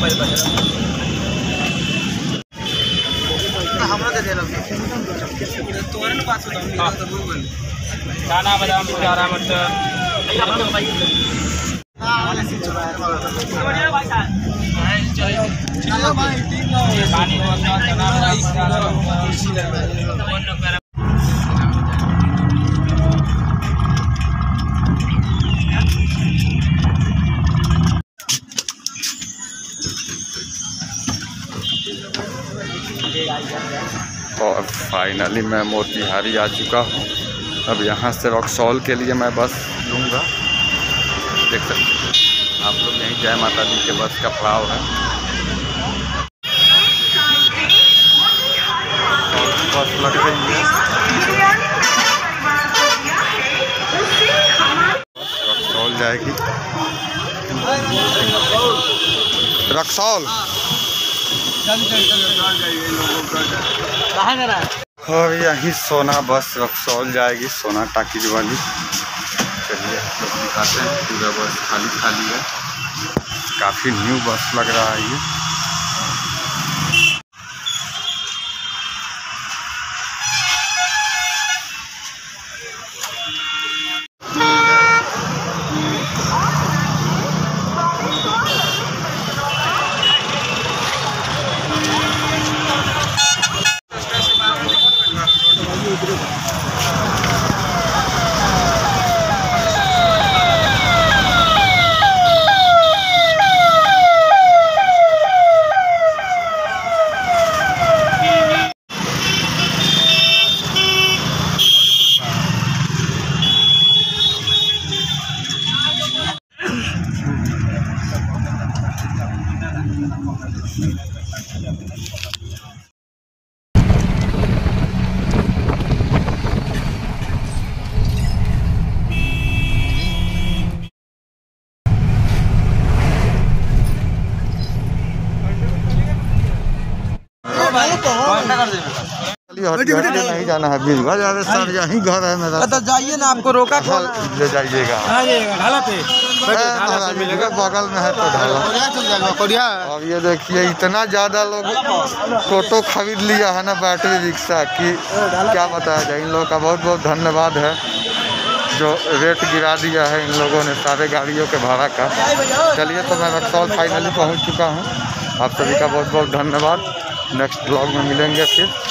दाना बादाम चारा मटर और फाइनली मैं मोतिहारी आ चुका हूँ। अब यहाँ से रक्सौल के लिए मैं बस लूँगा। देख सकते हैं आप लोग, यहीं जय माता दी के बस का पड़ाव है। बस लग रही है, रक्सौल जाएगी। रक्सौल और यहीं सोना बस रक्सौल जाएगी, सोना टाकीज वाली। चलिए आप लोग दिखाते हैं, पूरा बस खाली खाली है, काफ़ी न्यू बस लग रहा है ये। नहीं जाना है बीरगंज, अरे सर यहीं घर है मेरा। तो जाइए ना, आपको रोका ले जाइएगा, ढाला पे मिलेगा, बगल में है तो ढाला। अब ये देखिए इतना ज़्यादा लोग टोटो खरीद लिया है ना, बैटरी रिक्शा की क्या बताया जाए। इन लोगों का बहुत बहुत धन्यवाद है जो रेट गिरा दिया है इन लोगों ने सारे गाड़ियों के भाड़ा का। चलिए तो मैं रक्सौल फाइनली पहुँच चुका हूँ। आप सभी का बहुत बहुत धन्यवाद। नेक्स्ट ब्लॉग में मिलेंगे फिर।